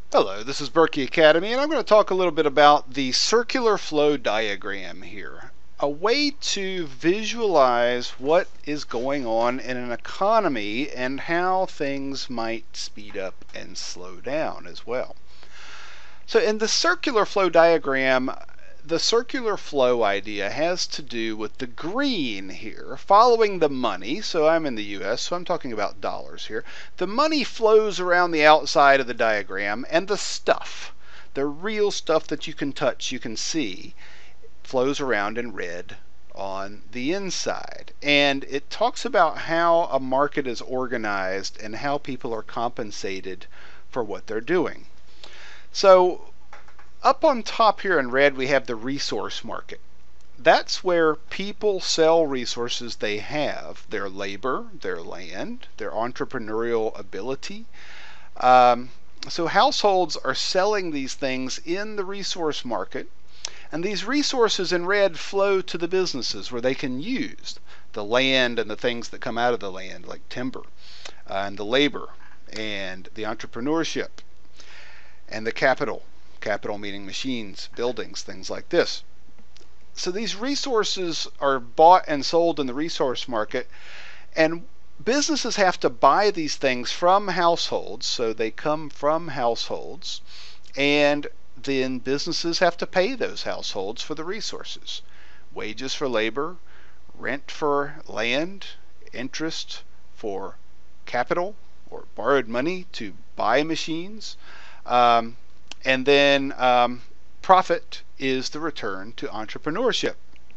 Hello, this is Berkey Academy, and I'm going to talk a little bit about the circular flow diagram here. A way to visualize what is going on in an economy and how things might speed up and slow down as well. So in the circular flow diagram, the circular flow idea has to do with the green here, following the money. So I'm in the US, so I'm talking about dollars here. The money flows around the outside of the diagram, and the stuff, the real stuff that you can touch, you can see, flows around in red on the inside. And it talks about how a market is organized and how people are compensated for what they're doing. So up on top here in red, we have the resource market. That's where people sell resources they have, their labor, their land, their entrepreneurial ability. So households are selling these things in the resource market, and these resources in red flow to the businesses where they can use the land and the things that come out of the land, like timber, and the labor, and the entrepreneurship, and the capital. Capital meaning machines, buildings, things like this. So these resources are bought and sold in the resource market, and businesses have to buy these things from households, so they come from households, and then businesses have to pay those households for the resources. Wages for labor, rent for land, interest for capital or borrowed money to buy machines. And then profit is the return to entrepreneurship.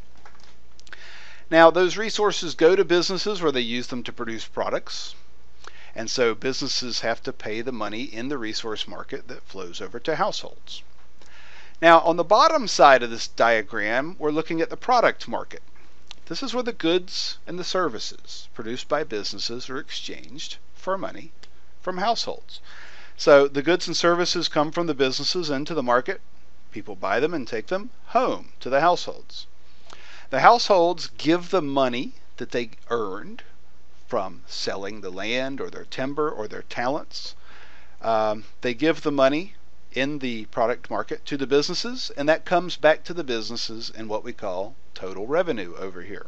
Now, those resources go to businesses where they use them to produce products. And so businesses have to pay the money in the resource market that flows over to households. Now, on the bottom side of this diagram, we're looking at the product market. This is where the goods and the services produced by businesses are exchanged for money from households. So the goods and services come from the businesses into the market. People buy them and take them home to the households. The households give the money that they earned from selling the land or their timber or their talents. They give the money in the product market to the businesses, and that comes back to the businesses in what we call total revenue over here.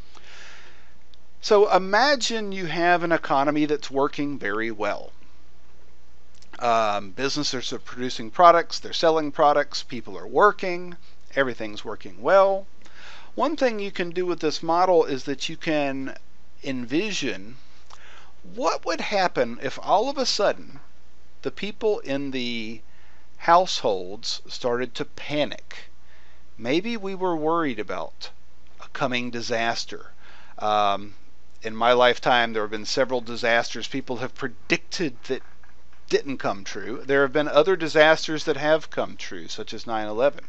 So imagine you have an economy that's working very well. Businesses are producing products, they're selling products, people are working, everything's working well. One thing you can do with this model is that you can envision what would happen if all of a sudden the people in the households started to panic. Maybe we were worried about a coming disaster. In my lifetime, there have been several disasters people have predicted that didn't come true. There have been other disasters that have come true, such as 9/11.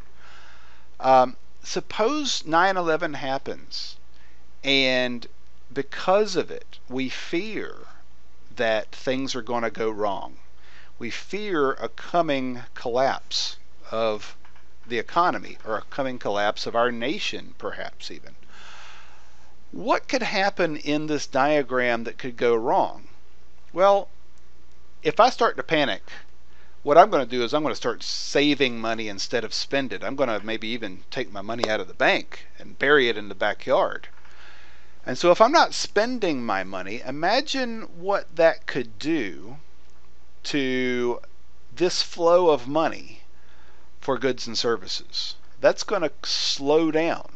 Suppose 9/11 happens, and because of it, we fear that things are going to go wrong. We fear a coming collapse of the economy, or a coming collapse of our nation, perhaps even. What could happen in this diagram that could go wrong? Well, if I start to panic, what I'm going to do is I'm going to start saving money instead of spend it. I'm going to maybe even take my money out of the bank and bury it in the backyard. And so if I'm not spending my money, imagine what that could do to this flow of money for goods and services. That's going to slow down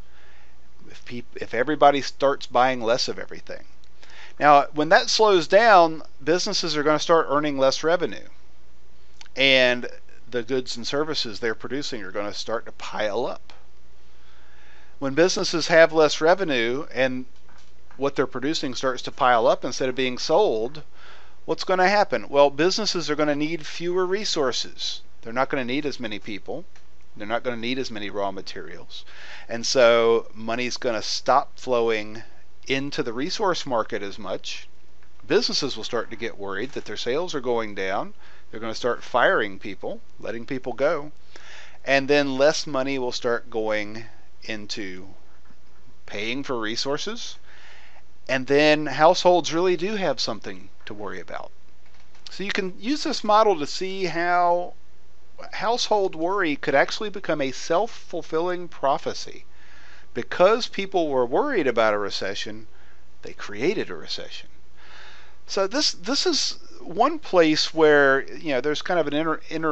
if everybody starts buying less of everything. Now, when that slows down, businesses are going to start earning less revenue. And the goods and services they're producing are going to start to pile up. When businesses have less revenue and what they're producing starts to pile up instead of being sold, what's going to happen? Well, businesses are going to need fewer resources. They're not going to need as many people. They're not going to need as many raw materials. And so money's going to stop flowing into the resource market as much. Businesses will start to get worried that their sales are going down. They're going to start firing people, letting people go. And then less money will start going into paying for resources. And then households really do have something to worry about. So you can use this model to see how household worry could actually become a self-fulfilling prophecy. Because people were worried about a recession, they created a recession. So this is one place where there's kind of an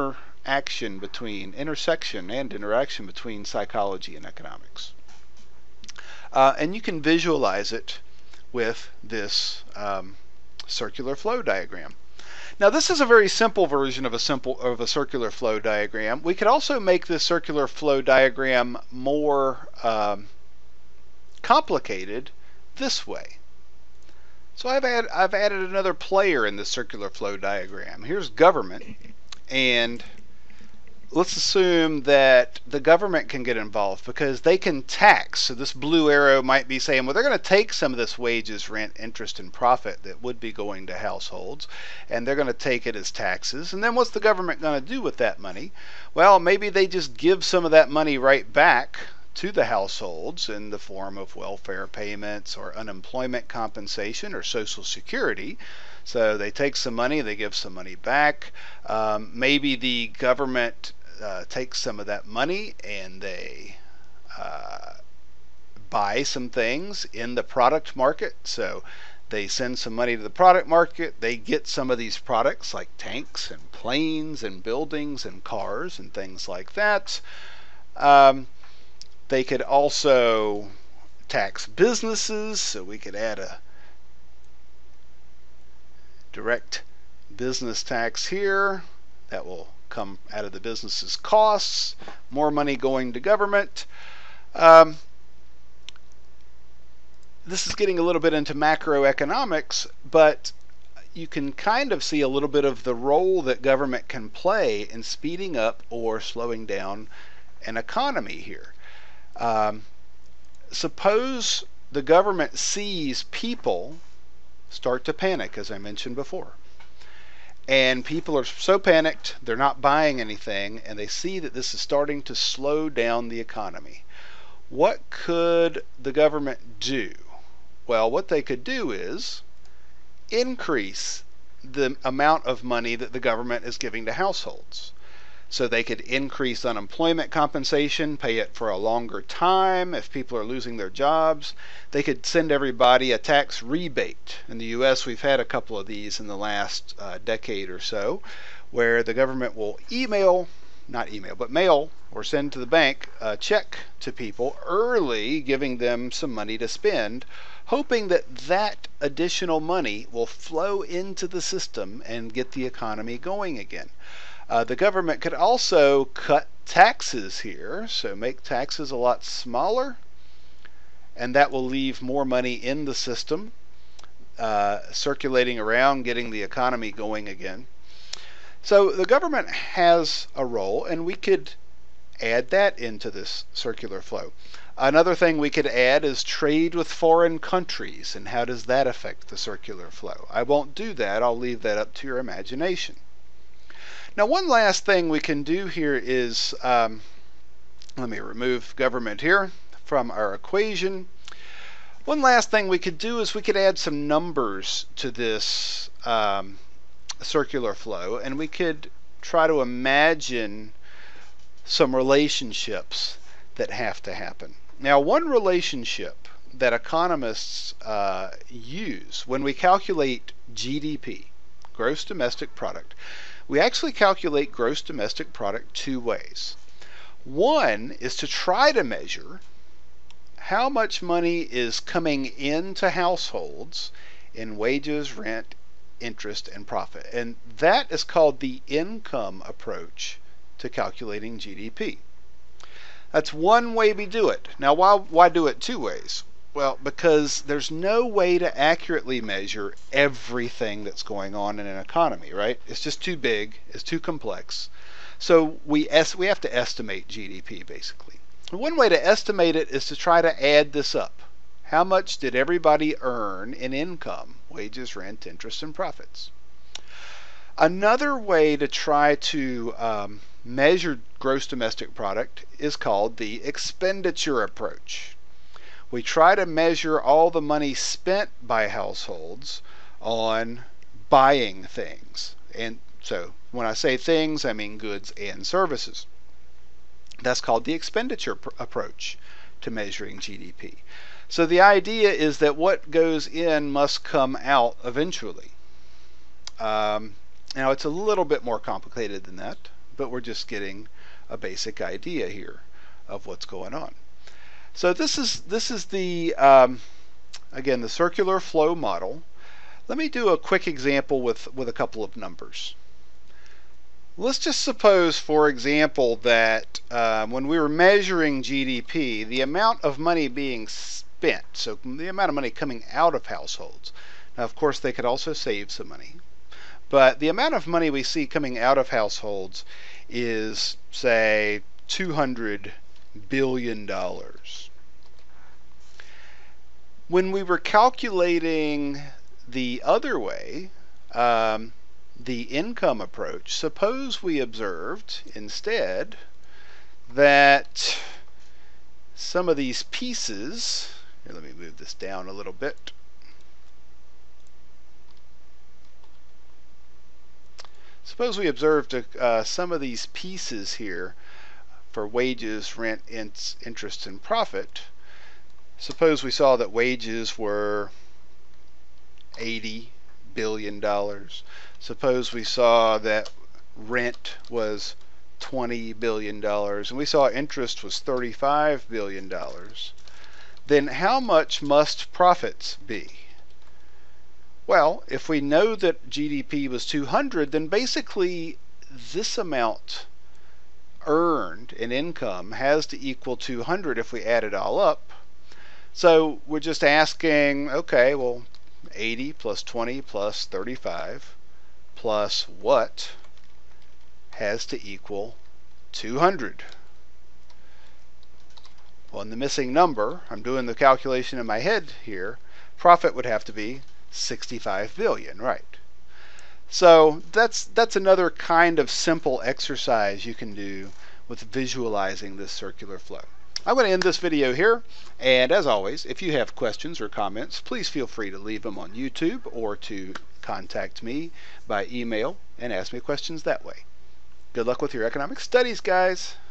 interaction between psychology and economics, and you can visualize it with this circular flow diagram. Now this is a very simple version of a circular flow diagram. We could also make this circular flow diagram more complicated this way. So I've added another player in the circular flow diagram. Here's government, and let's assume that the government can get involved because they can tax. So this blue arrow might be saying, well, they're going to take some of this wages, rent, interest, and profit that would be going to households, and they're going to take it as taxes. And then what's the government going to do with that money? Well, maybe they just give some of that money right back to the households in the form of welfare payments or unemployment compensation or Social Security. So they take some money, they give some money back. Maybe the government takes some of that money and they buy some things in the product market. So they send some money to the product market, they get some of these products like tanks and planes and buildings and cars and things like that. They could also tax businesses, so we could add a direct business tax here. That will come out of the business's costs, more money going to government. This is getting a little bit into macroeconomics, but you can kind of see a little bit of the role that government can play in speeding up or slowing down an economy here. Suppose the government sees people start to panic, as I mentioned before. And people are so panicked, they're not buying anything, and they see that this is starting to slow down the economy. What could the government do? Well, what they could do is increase the amount of money that the government is giving to households. So they could increase unemployment compensation, pay it for a longer time if people are losing their jobs. They could send everybody a tax rebate. In the U.S., we've had a couple of these in the last decade or so, where the government will mail or send to the bank a check to people early, giving them some money to spend, hoping that that additional money will flow into the system and get the economy going again. The government could also cut taxes here, so make taxes a lot smaller, and that will leave more money in the system, circulating around, getting the economy going again. So the government has a role, and we could add that into this circular flow. Another thing we could add is trade with foreign countries, and how does that affect the circular flow? I won't do that. I'll leave that up to your imagination. Now, one last thing we can do here is, let me remove government here from our equation. One last thing we could do is we could add some numbers to this circular flow, and we could try to imagine some relationships that have to happen. Now, one relationship that economists use when we calculate GDP, gross domestic product, we actually calculate gross domestic product two ways. One is to try to measure how much money is coming into households in wages, rent, interest, and profit. And that is called the income approach to calculating GDP. That's one way we do it. Now, why do it two ways? Well, because there's no way to accurately measure everything that's going on in an economy, right? It's just too big, it's too complex. So we have to estimate GDP, basically. One way to estimate it is to try to add this up. How much did everybody earn in income, wages, rent, interest, and profits? Another way to try to measure gross domestic product is called the expenditure approach. We try to measure all the money spent by households on buying things. And so when I say things, I mean goods and services. That's called the expenditure approach to measuring GDP. So the idea is that what goes in must come out eventually. Now it's a little bit more complicated than that, but we're just getting a basic idea here of what's going on. So this is the again, the circular flow model. Let me do a quick example with a couple of numbers. Let's just suppose, for example, that when we were measuring GDP, the amount of money being spent, so the amount of money coming out of households. Now, of course, they could also save some money. But the amount of money we see coming out of households is, say, $200 billion. When we were calculating the other way, the income approach, suppose we observed instead that some of these pieces, here, let me move this down a little bit. Suppose we observed some of these pieces here for wages, rent, interest, and profit. Suppose we saw that wages were $80 billion. Suppose we saw that rent was $20 billion and we saw interest was $35 billion. Then how much must profits be? Well, if we know that GDP was 200, then basically this amount earned in income has to equal 200 if we add it all up. So we're just asking, okay, well, 80 plus 20 plus 35 plus what has to equal 200? Well, in the missing number, I'm doing the calculation in my head here, profit would have to be 65 billion, right? So that's another kind of simple exercise you can do with visualizing this circular flow. I'm going to end this video here, and as always, if you have questions or comments, please feel free to leave them on YouTube or to contact me by email and ask me questions that way. Good luck with your economic studies, guys.